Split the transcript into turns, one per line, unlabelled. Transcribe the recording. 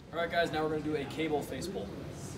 All right, guys, now we're going to do a cable face pull.